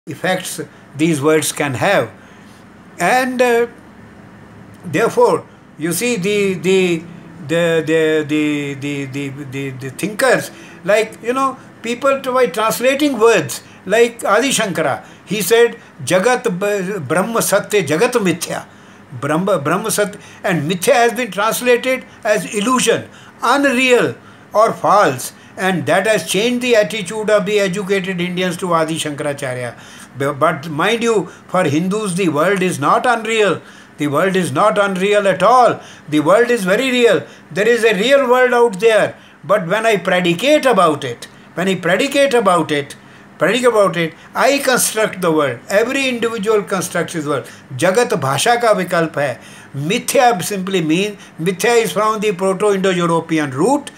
effects these words can have. And therefore, you see the thinkers, like, people by translating words, like Adi Shankara, he said Jagat Brahma Satya Jagat Mithya. Brahma Satya, and Mithya has been translated as illusion, unreal or false, and that has changed the attitude of the educated Indians to Adi Shankaracharya. But mind you, for Hindus the world is not unreal. The world is not unreal at all. The world is very real. There is a real world out there. But when I predicate about it, I construct the world. Every individual constructs his world. Jagat bhasha ka vikalp hai. Mithya simply means, Mithya is from the Proto-Indo-European root.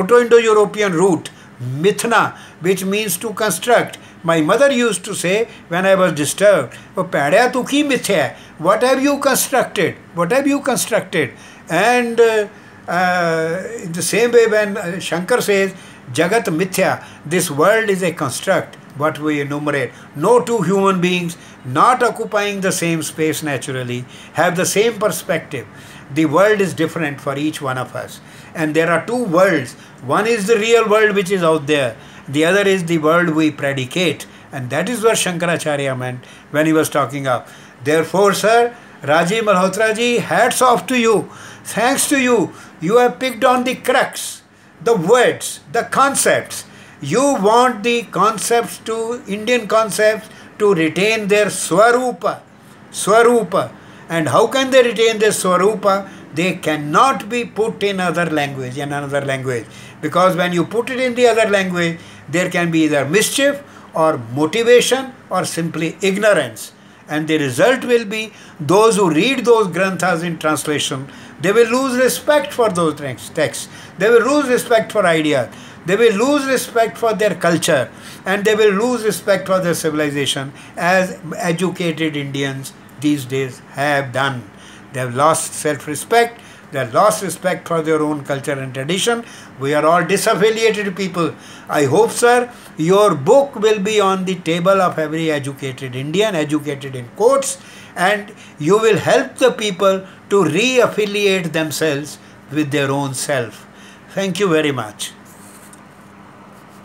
Mithna, which means to construct. My mother used to say when I was disturbed, "Oh, padya tu ki mithya? What have you constructed? And in the same way, when Shankar says, Jagat Mithya, this world is a construct, what we enumerate. No two human beings, not occupying the same space naturally, have the same perspective. The world is different for each one of us. And there are two worlds. One is the real world which is out there. The other is the world we predicate. And that is what Shankaracharya meant when he was talking of. Therefore, sir, Rajiv Malhotra ji, hats off to you. Thanks to you. You have picked on the crux, the words, the concepts. You want the concepts Indian concepts to retain their Swarupa. And how can they retain their Swarupa? They cannot be put in another language. Because when you put it in the other language, there can be either mischief or motivation or simply ignorance. And the result will be those who read those granthas in translation, they will lose respect for those texts. They will lose respect for ideas. They will lose respect for their culture. And they will lose respect for their civilization, as educated Indians these days have done. They have lost self-respect. They have lost respect for their own culture and tradition. We are all disaffiliated people. I hope, sir, your book will be on the table of every educated Indian, educated in quotes, and you will help the people to re-affiliate themselves with their own self. Thank you very much.